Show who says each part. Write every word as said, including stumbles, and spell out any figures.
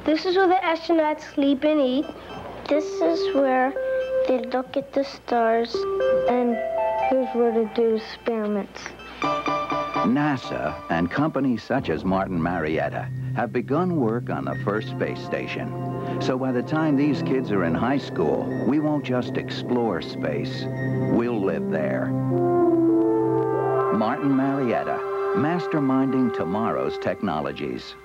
Speaker 1: This is where the astronauts sleep and eat. This is where they look at the stars. And here's where they do experiments.
Speaker 2: NASA and companies such as Martin Marietta have begun work on the first space station. So by the time these kids are in high school, we won't just explore space, we'll live there. Martin Marietta, masterminding tomorrow's technologies.